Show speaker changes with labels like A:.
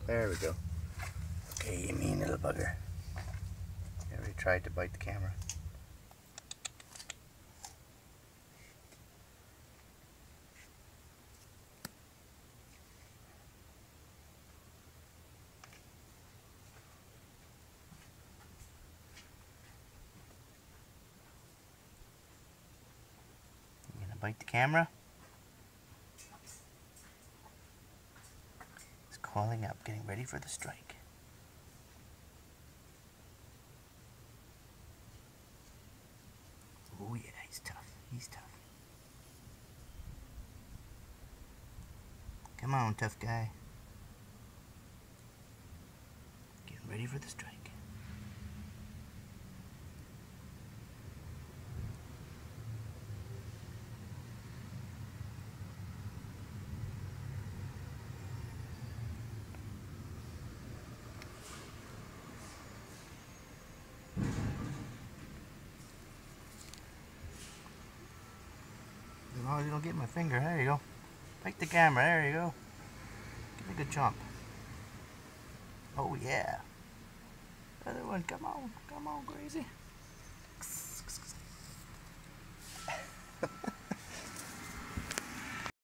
A: There we go. Okay, you mean little bugger. You already tried to bite the camera. You gonna bite the camera? He's coiling up, getting ready for the strike. Oh yeah, he's tough. He's tough. Come on, tough guy. Getting ready for the strike. As long as you don't get my finger, there you go. Bite the camera, there you go. Give me a good jump. Oh yeah. Other one, come on, crazy.